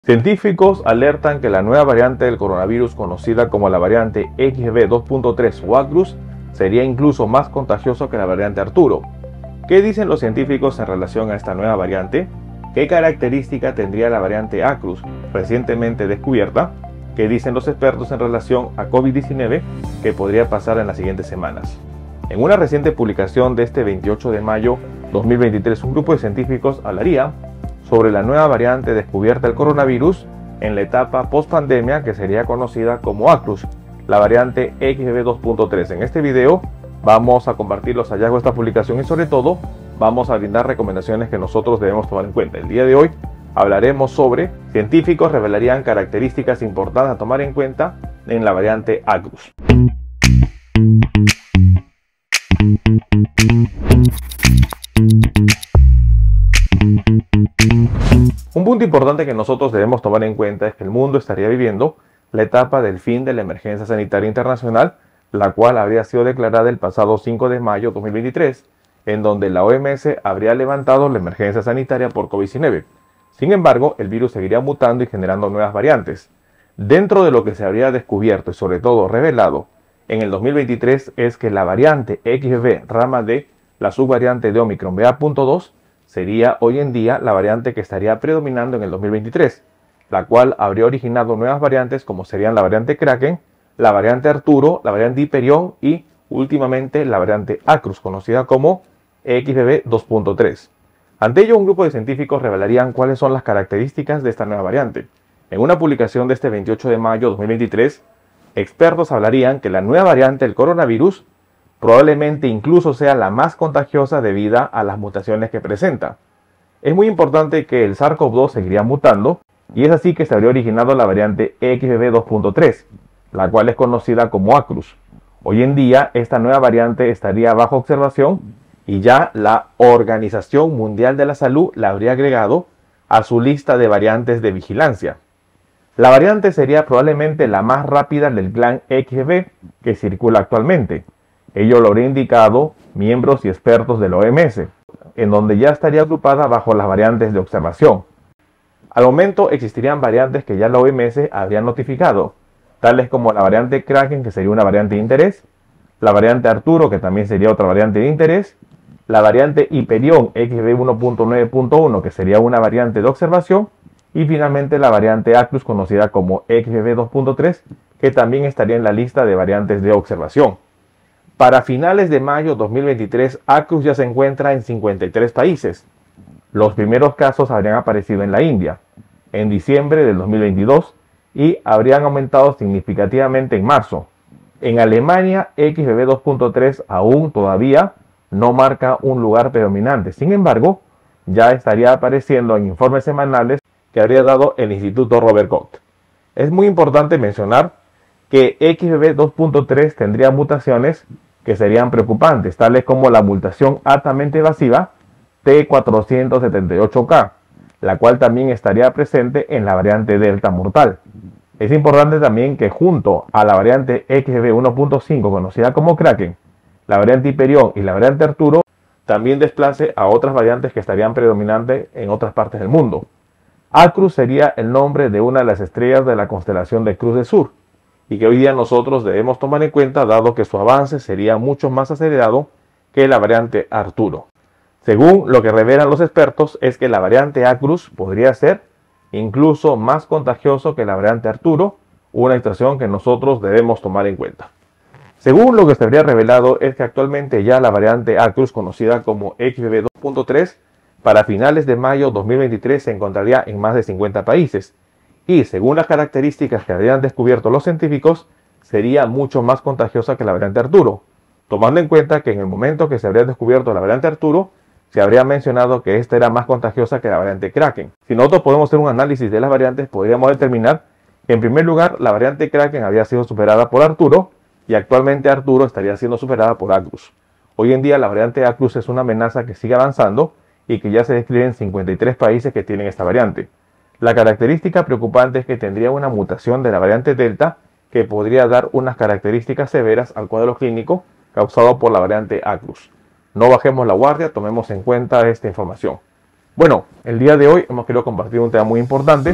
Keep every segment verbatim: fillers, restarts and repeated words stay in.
Científicos alertan que la nueva variante del coronavirus, conocida como la variante X B dos punto tres o Acrus, sería incluso más contagioso que la variante Arturo. ¿Qué dicen los científicos en relación a esta nueva variante? ¿Qué característica tendría la variante Acrus recientemente descubierta? ¿Qué dicen los expertos en relación a COVID diecinueve que podría pasar en las siguientes semanas? En una reciente publicación de este veintiocho de mayo de dos mil veintitrés, un grupo de científicos hablaría sobre la nueva variante descubierta del coronavirus en la etapa post-pandemia, que sería conocida como Acrus, la variante X B dos punto tres. En este video vamos a compartir los hallazgos de esta publicación y sobre todo vamos a brindar recomendaciones que nosotros debemos tomar en cuenta. El día de hoy hablaremos sobre científicos revelarían características importantes a tomar en cuenta en la variante Acrus. Un punto importante que nosotros debemos tomar en cuenta es que el mundo estaría viviendo la etapa del fin de la emergencia sanitaria internacional, la cual habría sido declarada el pasado cinco de mayo de dos mil veintitrés, en donde la O M S habría levantado la emergencia sanitaria por COVID diecinueve. Sin embargo, el virus seguiría mutando y generando nuevas variantes. Dentro de lo que se habría descubierto y sobre todo revelado en el dos mil veintitrés es que la variante X B rama D, la subvariante de Omicron B A punto dos, sería hoy en día la variante que estaría predominando en el dos mil veintitrés, la cual habría originado nuevas variantes como serían la variante Kraken, la variante Arturo, la variante Hyperion y últimamente la variante Acrus, conocida como X B B dos punto tres. Ante ello, un grupo de científicos revelarían cuáles son las características de esta nueva variante. En una publicación de este veintiocho de mayo de dos mil veintitrés, expertos hablarían que la nueva variante del coronavirus probablemente incluso sea la más contagiosa debido a las mutaciones que presenta. Es muy importante que el SARS CoV dos seguiría mutando y es así que se habría originado la variante X B B dos punto tres, la cual es conocida como Acrus. Hoy en día esta nueva variante estaría bajo observación y ya la Organización Mundial de la Salud la habría agregado a su lista de variantes de vigilancia. La variante sería probablemente la más rápida del clan X B que circula actualmente. Ello lo habría indicado miembros y expertos de la O M S, en donde ya estaría agrupada bajo las variantes de observación. Al momento existirían variantes que ya la O M S habría notificado, tales como la variante Kraken, que sería una variante de interés, la variante Arturo, que también sería otra variante de interés, la variante Hyperion X B uno punto nueve punto uno, que sería una variante de observación, y finalmente la variante Acrus, conocida como X B B dos punto tres, que también estaría en la lista de variantes de observación. Para finales de mayo de dos mil veintitrés, Acrus ya se encuentra en cincuenta y tres países. Los primeros casos habrían aparecido en la India en diciembre del dos mil veintidós y habrían aumentado significativamente en marzo. En Alemania, X B B dos punto tres aún todavía no marca un lugar predominante. Sin embargo, ya estaría apareciendo en informes semanales que habría dado el Instituto Robert Koch. Es muy importante mencionar que X B B dos punto tres tendría mutaciones que serían preocupantes, tales como la mutación altamente evasiva T cuatrocientos setenta y ocho K, la cual también estaría presente en la variante Delta mortal. Es importante también que junto a la variante X B B uno punto cinco, conocida como Kraken, la variante Hyperion y la variante Arturo, también desplace a otras variantes que estarían predominantes en otras partes del mundo. Acrus sería el nombre de una de las estrellas de la constelación de Crux del Sur, y que hoy día nosotros debemos tomar en cuenta dado que su avance sería mucho más acelerado que la variante Arturo. Según lo que revelan los expertos es que la variante Acrus podría ser incluso más contagioso que la variante Arturo, una situación que nosotros debemos tomar en cuenta. Según lo que se habría revelado es que actualmente ya la variante Acrus, conocida como X B B dos punto tres, para finales de mayo de dos mil veintitrés se encontraría en más de cincuenta países. Y según las características que habrían descubierto los científicos, sería mucho más contagiosa que la variante Arturo, tomando en cuenta que en el momento que se habría descubierto la variante Arturo, se habría mencionado que esta era más contagiosa que la variante Kraken. Si nosotros podemos hacer un análisis de las variantes, podríamos determinar que en primer lugar la variante Kraken había sido superada por Arturo y actualmente Arturo estaría siendo superada por Acrus. Hoy en día la variante Acrus es una amenaza que sigue avanzando y que ya se describe en cincuenta y tres países que tienen esta variante. La característica preocupante es que tendría una mutación de la variante Delta que podría dar unas características severas al cuadro clínico causado por la variante Acrus. No bajemos la guardia, tomemos en cuenta esta información. Bueno, el día de hoy hemos querido compartir un tema muy importante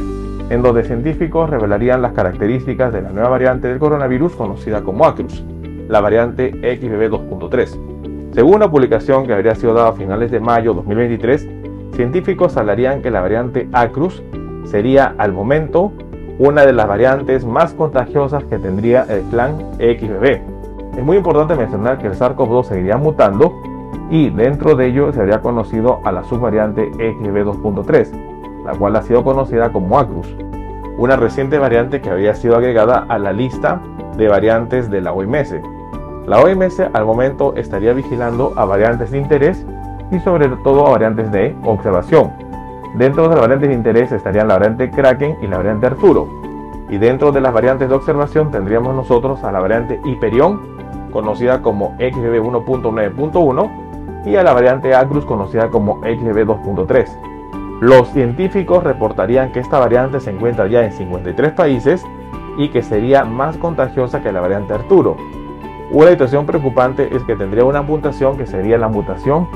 en donde científicos revelarían las características de la nueva variante del coronavirus conocida como Acrus, la variante X B B dos punto tres. Según una publicación que habría sido dada a finales de mayo de dos mil veintitrés, científicos hablarían que la variante Acrus sería al momento una de las variantes más contagiosas que tendría el clan X B B. Es muy importante mencionar que el SARS-CoV dos seguiría mutando y dentro de ello se habría conocido a la subvariante X B B dos punto tres, la cual ha sido conocida como Acrus, una reciente variante que había sido agregada a la lista de variantes de la O M S. La O M S al momento estaría vigilando a variantes de interés y sobre todo a variantes de observación. Dentro de las variantes de interés estarían la variante Kraken y la variante Arturo, y dentro de las variantes de observación tendríamos nosotros a la variante Hyperion, conocida como X B B uno punto nueve punto uno, y a la variante Acrus, conocida como X B B dos punto tres. Los científicos reportarían que esta variante se encuentra ya en cincuenta y tres países y que sería más contagiosa que la variante Arturo. Una situación preocupante es que tendría una mutación que sería la mutación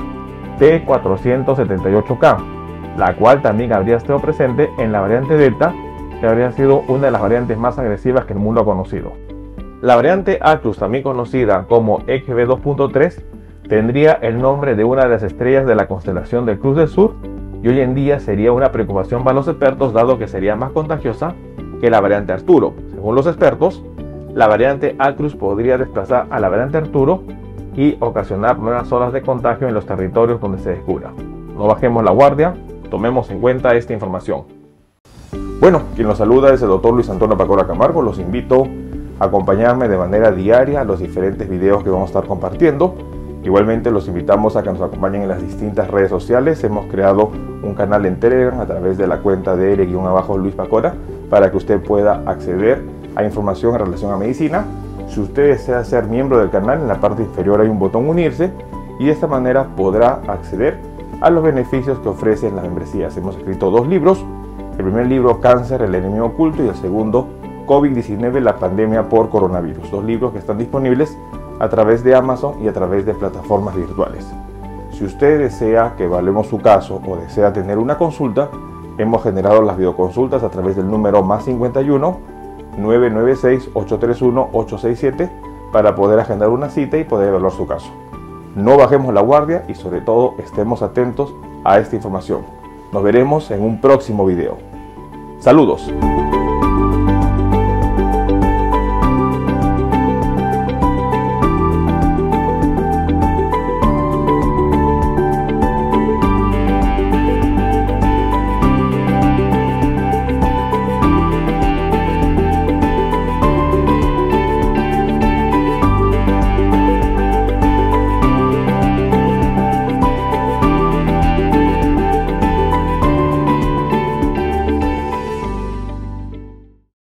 T cuatrocientos setenta y ocho K, la cual también habría estado presente en la variante Delta, que habría sido una de las variantes más agresivas que el mundo ha conocido. La variante Acrus, también conocida como X B B dos punto tres, tendría el nombre de una de las estrellas de la constelación del Cruz del Sur y hoy en día sería una preocupación para los expertos, dado que sería más contagiosa que la variante Arturo. Según los expertos, la variante Acrus podría desplazar a la variante Arturo y ocasionar nuevas olas de contagio en los territorios donde se descubra. No bajemos la guardia, tomemos en cuenta esta información. Bueno, quien los saluda es el doctor Luis Antonio Pacora Camargo. Los invito a acompañarme de manera diaria a los diferentes videos que vamos a estar compartiendo. Igualmente los invitamos a que nos acompañen en las distintas redes sociales. Hemos creado un canal en Telegram a través de la cuenta de L-Luis Pacora para que usted pueda acceder a información en relación a medicina. Si usted desea ser miembro del canal, en la parte inferior hay un botón unirse y de esta manera podrá acceder a los beneficios que ofrecen las membresías. Hemos escrito dos libros, el primer libro Cáncer, el enemigo oculto, y el segundo COVID diecinueve, la pandemia por coronavirus. Dos libros que están disponibles a través de Amazon y a través de plataformas virtuales. Si usted desea que evaluemos su caso o desea tener una consulta, hemos generado las videoconsultas a través del número más cincuenta y uno, nueve nueve seis, ocho tres uno, ocho seis siete para poder agendar una cita y poder evaluar su caso. No bajemos la guardia y sobre todo estemos atentos a esta información. Nos veremos en un próximo video. Saludos.